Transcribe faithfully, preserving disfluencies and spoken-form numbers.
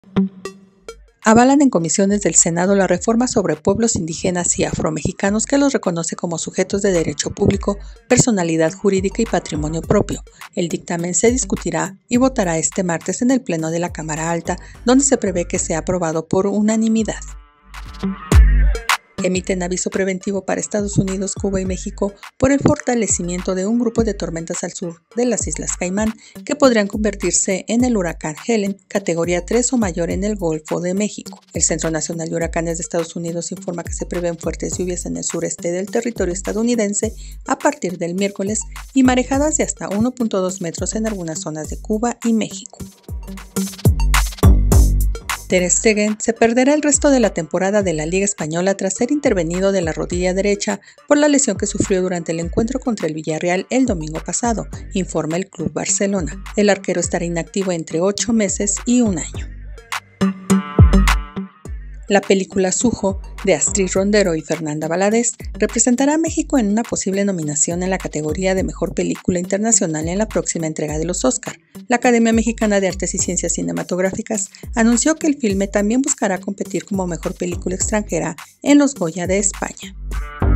Avalan en comisiones del Senado la reforma sobre pueblos indígenas y afromexicanos que los reconoce como sujetos de derecho público, personalidad jurídica y patrimonio propio. El dictamen se discutirá y votará este martes en el Pleno de la Cámara Alta, donde se prevé que sea aprobado por unanimidad. Emiten aviso preventivo para Estados Unidos, Cuba y México por el fortalecimiento de un grupo de tormentas al sur de las Islas Caimán que podrían convertirse en el huracán Helen, categoría tres o mayor en el Golfo de México. El Centro Nacional de Huracanes de Estados Unidos informa que se prevén fuertes lluvias en el sureste del territorio estadounidense a partir del miércoles y marejadas de hasta uno punto dos metros en algunas zonas de Cuba y México. Ter Stegen se perderá el resto de la temporada de la Liga Española tras ser intervenido de la rodilla derecha por la lesión que sufrió durante el encuentro contra el Villarreal el domingo pasado, informa el Club Barcelona. El arquero estará inactivo entre ocho meses y un año. La película Sujo, de Astrid Rondero y Fernanda Valadez, representará a México en una posible nominación en la categoría de Mejor Película Internacional en la próxima entrega de los Oscar. La Academia Mexicana de Artes y Ciencias Cinematográficas anunció que el filme también buscará competir como Mejor Película Extranjera en los Goya de España.